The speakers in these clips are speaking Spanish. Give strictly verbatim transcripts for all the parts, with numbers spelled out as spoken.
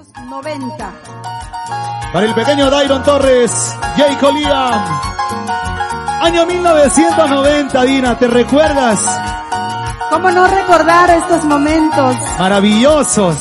noventa. Para el pequeño Dairon Torres, Jayco Liam. Año mil novecientos noventa, Dina, ¿te recuerdas? ¿Cómo no recordar estos momentos? Maravillosos.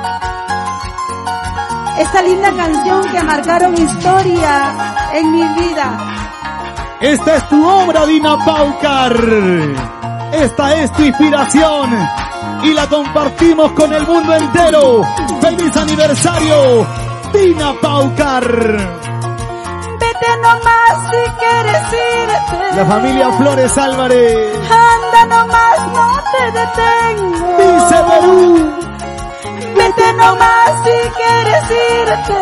Esta linda canción que marcaron historia en mi vida. Esta es tu obra, Dina Paucar. Esta es tu inspiración y la compartimos con el mundo entero. ¡Feliz aniversario, Dina Paucar! Vete nomás si quieres irte. La familia Flores Álvarez. Anda nomás, no te detengo. Dice Perú. Vete nomás si quieres irte.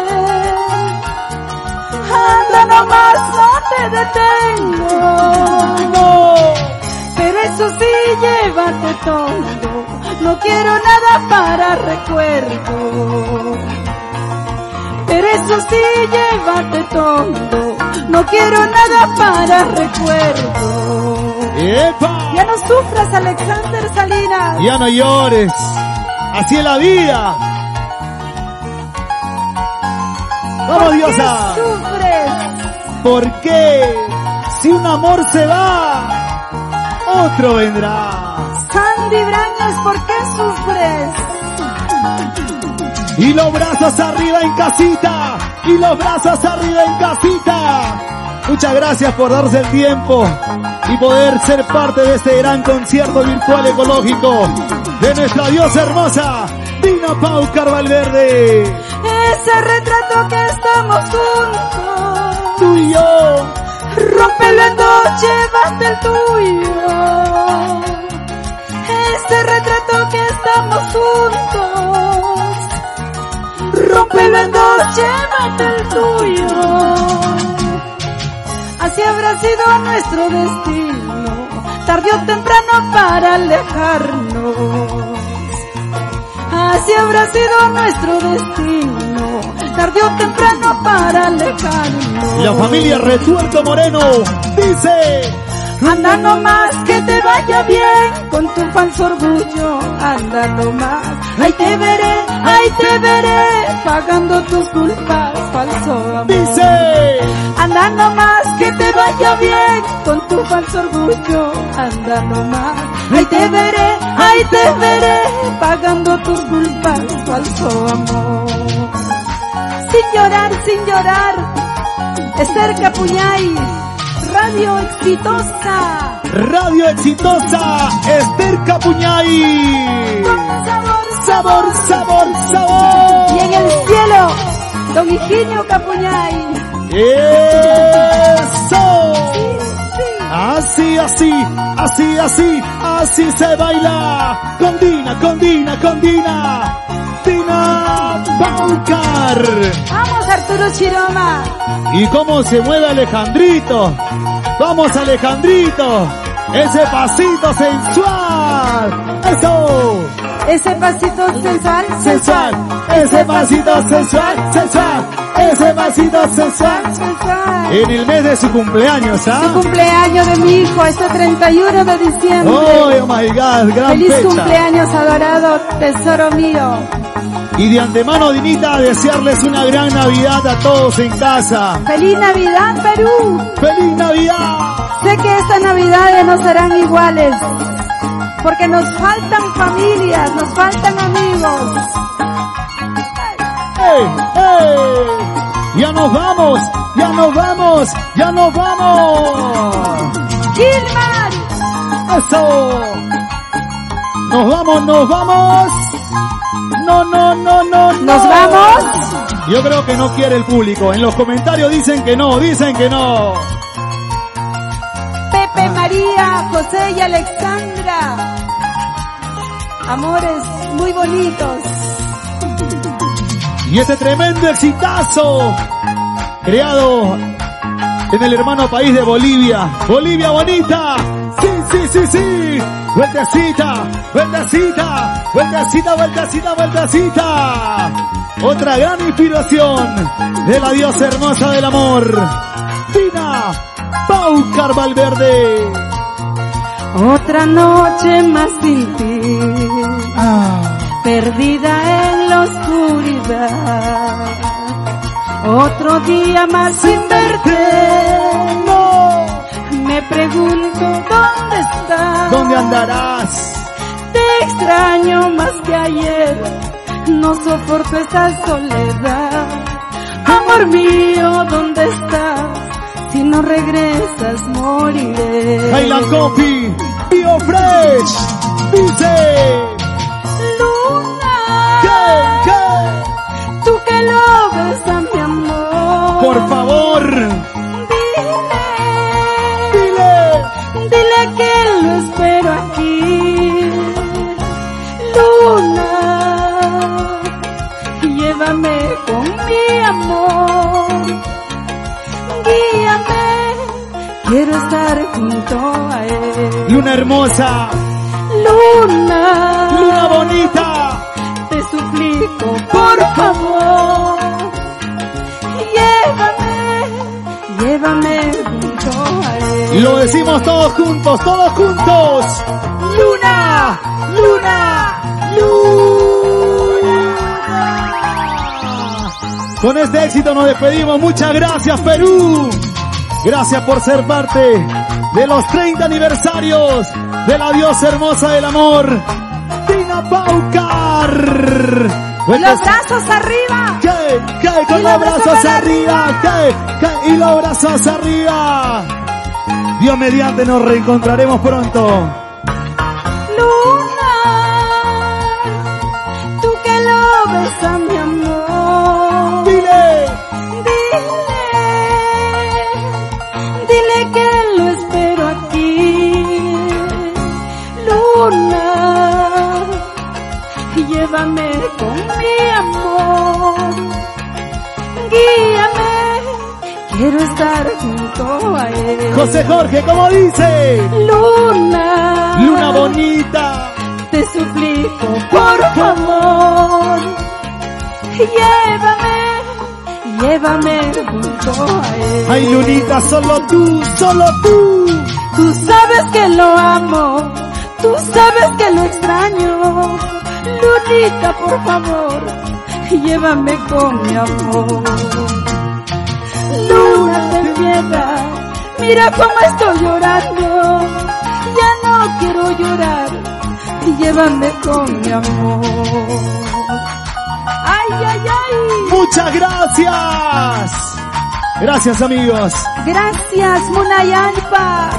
Anda nomás, no te detengo. No. Pero eso sí, llévate todo. No quiero nada para recuerdo. Pero eso sí, llévate todo. No quiero nada para recuerdo. ¡Epa! Ya no sufras, Alexander Salinas. Ya no llores. Así es la vida. ¡Vamos, Diosa! ¿Por qué sufres? ¿Por qué? Si un amor se va, otro vendrá. Sandy Brañas, ¿por qué sufres? Y los brazos arriba en casita. Y los brazos arriba en casita. Muchas gracias por darse el tiempo y poder ser parte de este gran concierto virtual ecológico de nuestra diosa hermosa, Dina Paucar Valverde. Ese retrato que estamos juntos, Tú y yo. rómpelo en dos, llévate el tuyo. Ese retrato que estamos juntos, rómpelo en dos, llévate el tuyo. Así habrá sido nuestro destino, tarde o temprano para alejarnos. Así habrá sido nuestro destino, tarde o temprano para alejarnos. La familia Retuerto Moreno dice: anda nomás, que te vaya bien con tu falso orgullo. Anda nomás, ahí te veré, ahí te veré, pagando tus culpas, falso amor. Dice: anda nomás, que te vaya bien con tu falso orgullo. Anda nomás, ahí te veré, ahí te veré, pagando tus culpas, falso amor. Sin llorar, sin llorar, Esther Capuñay, Radio Exitosa. Radio Exitosa, Esther Capuñay. Sabor, Sabor, sabor, sabor. Y en el cielo, Don Higinio Capuñay. ¡Eso! Sí, sí. Así, así, así, así, así se baila. Con Dina, con Dina, con Dina. Dina Paucar. Vamos, Arturo Chiroma. ¿Y cómo se mueve Alejandrito? Vamos, Alejandrito. Ese pasito sensual. ¡Eso! Ese pasito sensual, Sensual. Ese pasito sensual, sensual. Ese pasito sensual. sensual. En el mes de su cumpleaños, ¿ah? Su cumpleaños de mi hijo, este treinta y uno de diciembre. Oh, oh my God, gran Feliz fecha. cumpleaños, adorado tesoro mío. Y de antemano, Dinita, desearles una gran Navidad a todos en casa. Feliz Navidad, Perú. ¡Feliz Navidad! Sé que estas Navidades no serán iguales, porque nos faltan familias, nos faltan amigos. ¡Ey, ey! ¡Ya nos vamos! ¡Ya nos vamos! ¡Ya nos vamos! ¡Gilmar! ¡Eso! ¡Nos vamos, nos vamos! ¡No, no, no, no, no! ¿Nos vamos? Yo creo que no quiere el público. En los comentarios dicen que no, dicen que no. Pepe, María, José y Alexandra. Amores muy bonitos. Y este tremendo exitazo creado en el hermano país de Bolivia. Bolivia bonita. Sí, sí, sí, sí. Vueltecita, vueltecita, vueltecita, vueltecita, vueltecita. Otra gran inspiración de la diosa hermosa del amor, Dina Paucar Valverde. Otra noche más sin ti, Ah. perdida en en la oscuridad. Otro día más sin verte, No. me pregunto dónde estás. ¿Dónde andarás? Te extraño más que ayer, no soporto esta soledad. Amor mío, ¿dónde estás? Si no regresas moriré. Highland Coffee, Bio Fresh, dice. Luna, ¿Qué? ¿Qué? tú que lo ves a mi amor, Por favor, dile, dile. dile que lo espero aquí. Luna, llévame con mi amor, guíame, quiero estar junto a él. Luna hermosa, Luna, luna bonita. te suplico, por favor, llévame, llévame junto a él. Lo decimos todos juntos, todos juntos. Luna, luna, luna. Con este éxito nos despedimos. Muchas gracias, Perú. Gracias por ser parte de los treinta aniversarios de la diosa hermosa del amor, Dina Paucar. Los brazos arriba. ¿Qué? ¿Qué? Con Y los los brazos brazos arriba. ¿Qué? ¿Qué? Y los brazos arriba. Dios mediante nos reencontraremos pronto. Luna, tú que lo ves a mi amor, Dile. dile, dile que lo espero aquí. Luna, llévame con mi amor, guíame, quiero estar junto a él. José Jorge, ¿cómo dice? Luna, Luna bonita. te suplico, por favor, llévame, llévame junto a él. Ay, Lunita, solo tú, solo tú. Tú sabes que lo amo, tú sabes que lo extraño. Lunita, por favor, llévame con mi amor. Luna, ten piedad, mira cómo estoy llorando. Ya no quiero llorar, llévame con mi amor. Ay, ay, ay. Muchas gracias. Gracias, amigos. Gracias, Munayalpa.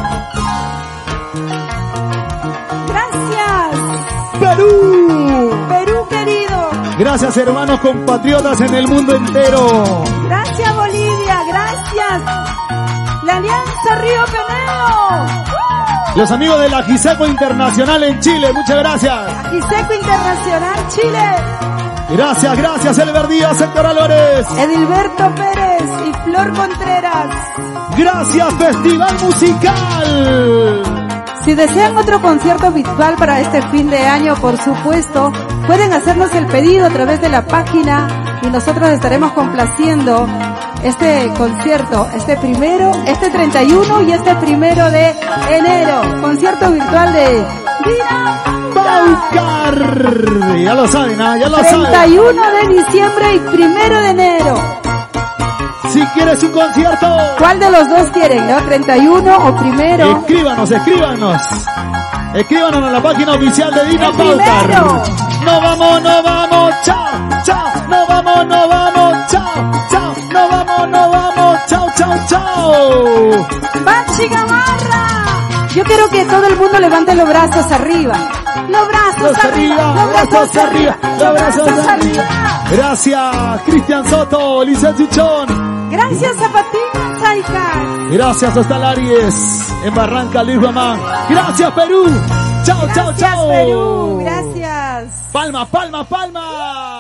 Gracias, Perú. Perú querido. Gracias, hermanos compatriotas en el mundo entero. Gracias, Bolivia. Gracias, la Alianza Río Peneo. Los amigos de la Giseco Internacional en Chile, muchas gracias. Giseco Internacional Chile. Gracias, gracias, Elber Díaz, Héctor Álvarez. Edilberto Pérez y Flor Contreras. Gracias, Festival Musical. Si desean otro concierto virtual para este fin de año, por supuesto, pueden hacernos el pedido a través de la página y nosotros estaremos complaciendo este concierto, este primero, este treinta y uno y este primero de enero. Concierto virtual de Dina Paucar. Ya lo saben, ¿ah? Ya lo treinta saben. y uno de diciembre y primero de enero. Si quieres un concierto, ¿Cuál de los dos quieren, no? ¿treinta y uno o primero? escríbanos, escríbanos. Escríbanos a la página oficial de Dina El Paucar. primero. No vamos, no vamos, chao, chao. No vamos, no vamos, chao, chao. No vamos, no vamos, chao, chao, chao. ¡Bachi Gamarra! Yo quiero que todo el mundo levante los brazos arriba. Los brazos Los arriba, arriba, los brazos arriba, los brazos arriba. Gracias, Cristian Soto, Lisa Chichón. Gracias, Zapatina Chaica. Gracias, Hostal Aries, en Barranca, Luis Román. Gracias, Perú. Chao, chao, Gracias, chao. Perú. Gracias. Palma, palma, palma.